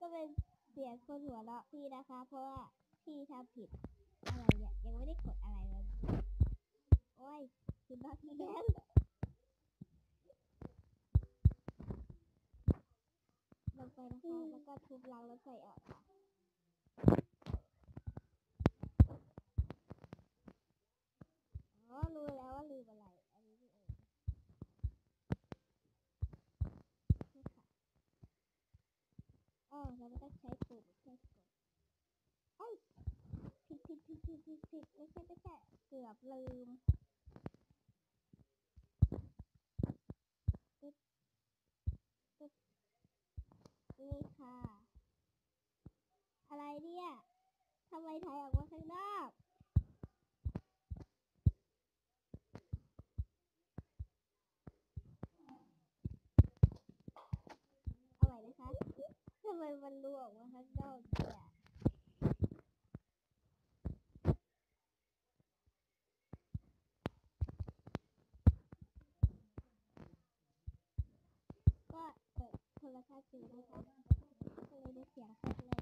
ก็เป็นเสียงคนหัวเราะพี่นะคะเพราะว่าพี่ทำผิดอะไรเนี่ยยังไม่ได้กดอะไรเลยโอ้ยคือบักแดนลงไปนะคะแล้วก็ทุบรางรถไฟออกค่ะอ๋อรู้แล้วว่าลืมอะไรอันนี้นี่เองนี่ค่ะอ๋อเราไม่ต้องใช้ปุ่มแค่กดเอ้ยผิดไม่ใช่เกือบลืมตึ๊ดนี่ค่ะอะไรเนี่ยทำไมถ่ายออกมาข้างนอกเอาใหม่นะคะทำไมมันรู้ออกมาข้างนอกเนี่ยก็เปิดโทรทัศน์ดูนะคะก็เลยได้เสียงชัดเลย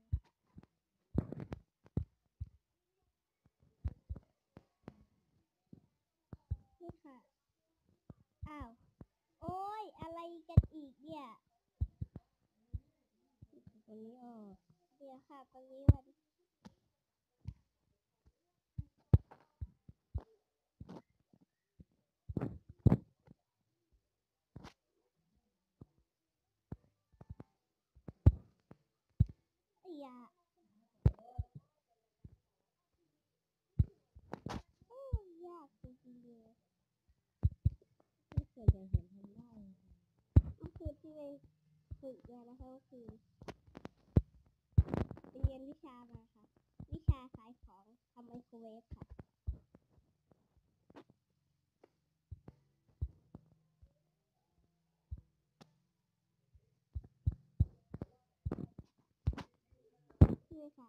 นี่ค่ะอ้าวโอ้ยอะไรกันอีกเนี่ยตรงนี้เดี๋ยวค่ะตรงนี้มันอย่ายากจริงๆเลยไม่เคยจะเห็นทำได้เมื่อคืนที่ไปฝึกมานะคะก็คือไปเรียนวิชามาค่ะวิชาขายของทำไมโครเวฟค่ะนี่ค่ะ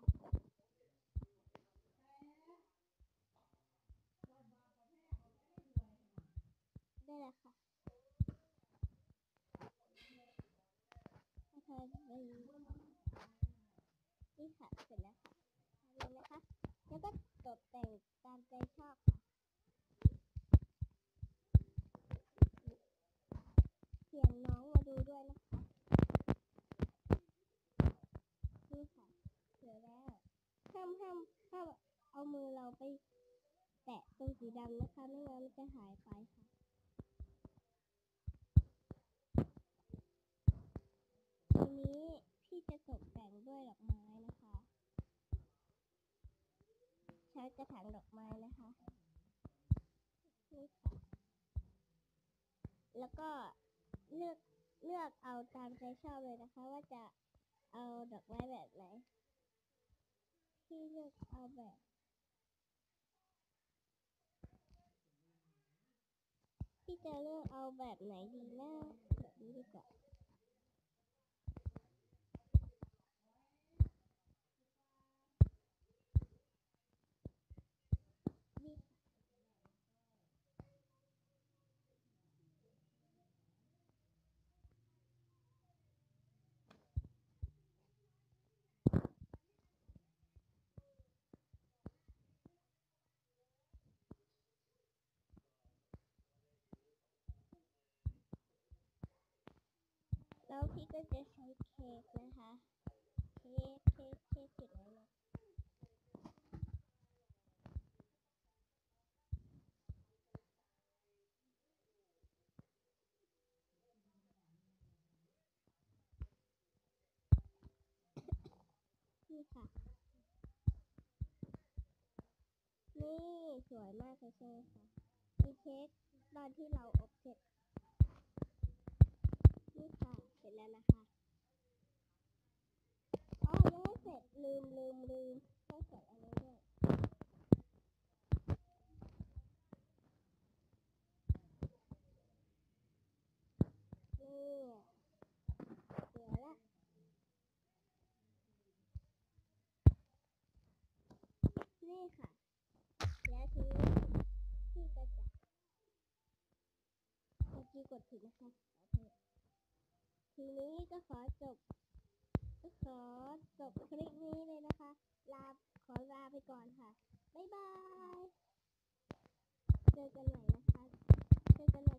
ได้แล้วค่ะถ้าเธอไปนี่ค่ะเสร็จแล้วค่ะเห็นไหมคะแล้วก็ตกแต่งตามใจชอบค่ะเสียงน้องมาดูด้วยนะคะนี่ค่ะเสร็จแล้วห้ามเอามือเราไปแตะตรงสีดำนะคะไม่งั้นมันจะหายไปค่ะทีนี้พี่จะตกแต่งด้วยดอกไม้นะคะใช้กระถางดอกไม้นะคะนี่ค่ะแล้วก็เลือกเอาตามใจชอบเลยนะคะว่าจะเอาดอกไม้แบบไหนพี่เลือกเอาแบบพี่จะเลือกเอาแบบไหนดีนะแบบนี้ดีกว่านี่แล้วพี่ก็จะใช้เค้กนะคะเค้กติดไว้เลยนี่ค่ะนี่สวยมากเลยใช่ไหมคะมีเค้กตอนที่เราอบเสร็จนี่ค่ะเสร็จแล้วนะคะอ๋อยังไม่เสร็จลืมต้องใส่อันนี้ด้วยนี่เสร็จแล้วนี่ค่ะแล้วทีนี้พี่ก็จะเมื่อกี้กดผิดนะคะขอโทษทีนี้ก็ขอจบขอจบคลิปนี้เลยนะคะ ขอลาไปก่อนค่ะ บ๊ายบาย เจอกันใหม่นะคะ เจอกันใหม่